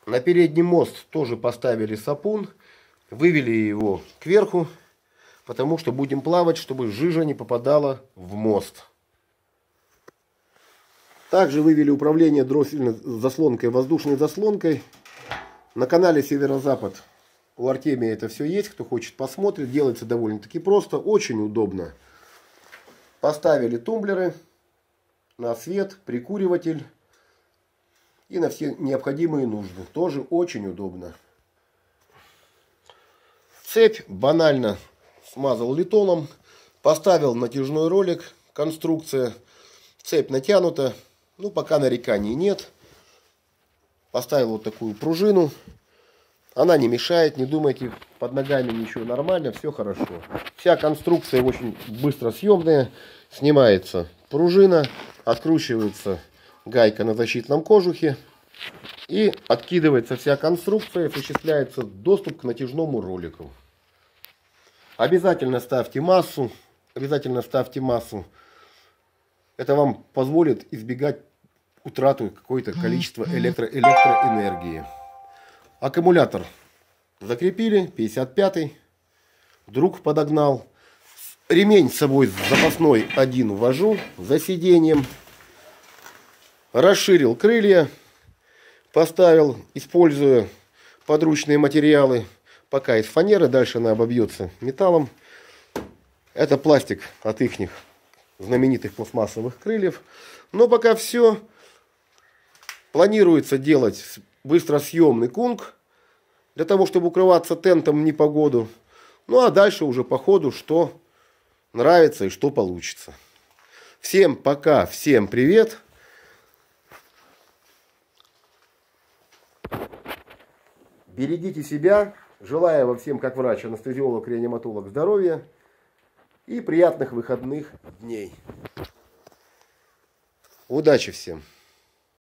На передний мост тоже поставили сапун. Вывели его кверху, потому что будем плавать, чтобы жижа не попадала в мост. Также вывели управление дроссельной заслонкой, воздушной заслонкой. На канале Северо-Запад у Артемия это все есть. Кто хочет, посмотрит. Делается довольно-таки просто, очень удобно. Поставили тумблеры на свет, прикуриватель и на все необходимые нужды. Тоже очень удобно. Цепь банально смазал литолом. Поставил натяжной ролик. Конструкция. Цепь натянута. Ну, пока нареканий нет. Поставил вот такую пружину. Она не мешает, не думайте, под ногами ничего, нормально, все хорошо. Вся конструкция очень быстро съемная. Снимается пружина, откручивается гайка на защитном кожухе. И откидывается вся конструкция, осуществляется доступ к натяжному ролику. Обязательно ставьте массу. Обязательно ставьте массу. Это вам позволит избегать утрату какое-то количества электроэнергии. Аккумулятор закрепили, 55-й. Друг подогнал. Ремень с собой запасной один ввожу за сиденьем. Расширил крылья. Поставил, используя подручные материалы. Пока из фанеры, дальше она обобьется металлом. Это пластик от ихних знаменитых пластмассовых крыльев. Но пока все. Планируется делать быстросъемный кунг. Для того, чтобы укрываться тентом в непогоду. Ну а дальше уже по ходу, что нравится и что получится. Всем пока, всем привет. Берегите себя. Желаю вам всем, как врач, анестезиолог, реаниматолог, здоровья и приятных выходных дней. Удачи всем!